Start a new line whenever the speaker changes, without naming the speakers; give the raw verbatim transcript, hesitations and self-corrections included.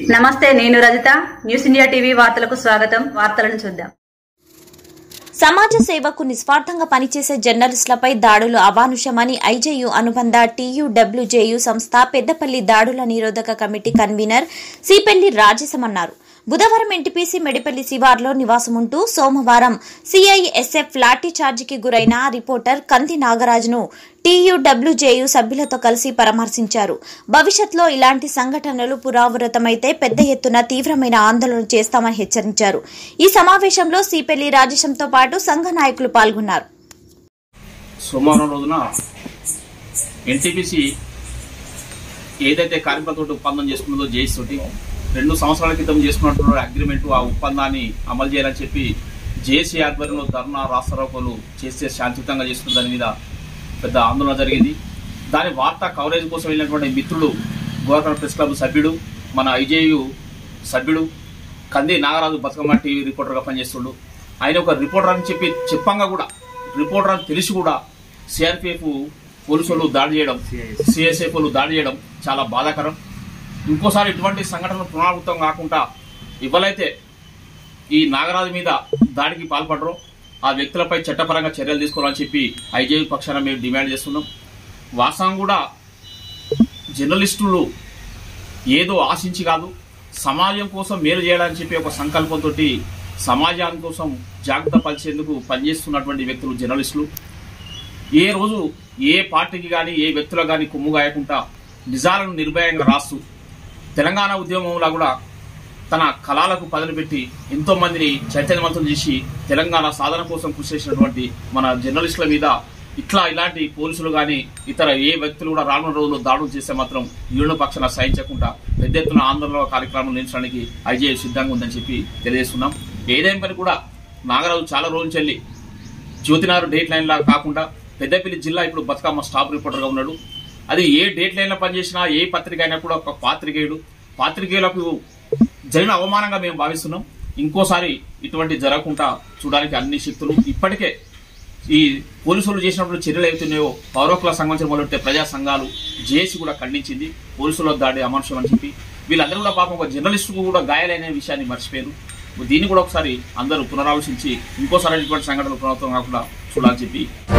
నమస్తే, నేను Rajitha. News India TV వార్తలకు స్వాగతం. వార్తలను చూద్దాం.
సమాజ సేవకు నిస్వార్థంగా పనిచేసే జర్నలిస్టులపై దాడులు అమానుషమని ఐజేయు అనుబంధ టీయూడబ్ల్యూజేయు సంస్థ పెద్దపల్లి దాడుల నిరోధక కమిటీ కన్వీనర్ సిపెల్లి రాజేశం అన్నారు. బుధవారం ఎన్టీపీసీ మెడిపల్లి శివార్లో నివాసముంటూ సోమవారం సీఐఎస్ఎఫ్ లాఠీ చార్జికి గురైన రిపోర్టర్ కంది నాగరాజును టీయూడబ్ల్యూజేయు సభ్యులతో కలిసి పరామర్శించారు. భవిష్యత్తులో ఇలాంటి సంఘటనలు పునరావృతమైతే పెద్ద ఎత్తున తీవ్రమైన ఆందోళన చేస్తామని హెచ్చరించారు. ఈ సమావేశంలో సిపెల్లి రాజేశంతో పాటు సంఘ నాయకులు పాల్గొన్నారు.
సోమవారం రోజున ఎన్టీపీసీ ఏదైతే కార్మికులతో ఒప్పందం చేసుకున్నదో జేఏసీ తోటి రెండు సంవత్సరాల క్రితం చేసుకున్నటువంటి అగ్రిమెంట్ ఆ ఒప్పందాన్ని అమలు చేయాలని చెప్పి జేఏసీ ఆధ్వర్యంలో ధర్నా రాస్తారోకోలు చేస్తే శాంతియుతంగా చేసుకున్న దాని మీద పెద్ద ఆందోళన జరిగింది. దాని వార్తా కవరేజ్ కోసం వెళ్ళినటువంటి మిత్రుడు గోవర్ధన ప్రెస్ క్లబ్ సభ్యుడు, మన ఐజేయు సభ్యుడు కంది నాగరాజు బతుకమ్మ టీవీ రిపోర్టర్గా పనిచేస్తుండు. ఆయన ఒక రిపోర్టర్ అని చెప్పి చెప్పంగా కూడా రిపోర్టర్ అని తెలిసి కూడా సిఆర్పిఎఫ్ పోలీసులు దాడి చేయడం, సిఎస్ఎఫ్ దాడి చేయడం చాలా బాధాకరం. ఇంకోసారి ఇటువంటి సంఘటనలు పునరావృతం కాకుండా ఇవ్వలైతే ఈ నాగరాజు మీద దాడికి పాల్పడరు ఆ వ్యక్తులపై చట్టపరంగా చర్యలు తీసుకోవాలని చెప్పి ఐజేయు పక్షాన మేము డిమాండ్ చేస్తున్నాం. వాస్తవం కూడా జర్నలిస్టులు ఏదో ఆశించి కాదు, సమాజం కోసం మేలు చేయాలని చెప్పి ఒక సంకల్పంతో సమాజాని కోసం జాగ్రత్త పరిచేందుకు పనిచేస్తున్నటువంటి వ్యక్తులు జర్నలిస్టులు. ఏ రోజు ఏ పార్టీకి కానీ ఏ వ్యక్తులకు కానీ కొమ్ము గాయకుండా నిజాలను నిర్భయంగా రాస్తూ తెలంగాణ ఉద్యమంలో కూడా తన కళలకు పదులు పెట్టి ఎంతో మందిని చైతన్యవంతులు చేసి తెలంగాణ సాధన కోసం కృషి చేసినటువంటి మన జర్నలిస్టుల మీద ఇట్లా ఇలాంటి పోలీసులు కానీ ఇతర ఏ వ్యక్తులు కూడా రానున్న రోజుల్లో దాడులు చేస్తే మాత్రం యూనియన్ పక్షాన సహించకుండా పెద్ద ఎత్తున ఆందోళన కార్యక్రమం నిర్వహించడానికి ఐజేయు సిద్ధంగా ఉందని చెప్పి తెలియజేస్తున్నాం. ఏదైనా పని కూడా నాగరాజు చాలా రోజులు చెల్లి జ్యోతినారు డేట్ లైన్ లాగా కాకుండా పెద్దపల్లి జిల్లా ఇప్పుడు బతుకమ్మ స్టాఫ్ రిపోర్టర్గా ఉన్నాడు. అది ఏ డేట్ లైన్లో పనిచేసినా ఏ పత్రిక అయినా కూడా ఒక పాత్రికేయుడు, పాత్రికేయులకు జరిగిన అవమానంగా మేము భావిస్తున్నాం. ఇంకోసారి ఇటువంటి జరగకుండా చూడడానికి అన్ని శక్తులు ఇప్పటికే ఈ పోలీసులు చేసినప్పుడు చర్యలు అవుతున్నాయో పౌరకులకు సంబంధించిన మొదలెట్టే ప్రజా సంఘాలు జేఏసీ కూడా ఖండించింది. పోలీసుల దాడి అమానుషం అని చెప్పి వీళ్ళందరూ కూడా పాపం ఒక జర్నలిస్టుకు కూడా గాయాలైన విషయాన్ని మర్చిపోయారు. దీన్ని కూడా ఒకసారి అందరూ పునరాలోచించి ఇంకోసారి ఇటువంటి సంఘటనలు పునరావృతం కాకుండా చూడాలని చెప్పి